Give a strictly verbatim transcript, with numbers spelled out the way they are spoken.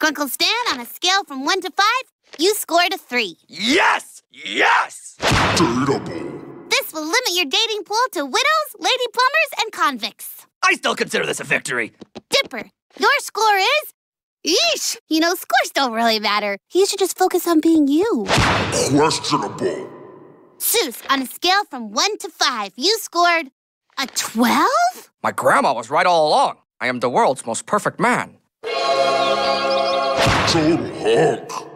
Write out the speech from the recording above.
Grunkle Stan, on a scale from one to five, you scored a three. Yes! Yes! Dateable. This will limit your dating pool to widows, lady plumbers, and convicts. I still consider this a victory. Dipper, your score is... Yeesh! You know, scores don't really matter. You should just focus on being you. Questionable. Seuss, on a scale from one to five, you scored a twelve? My grandma was right all along. I am the world's most perfect man. Total hunk.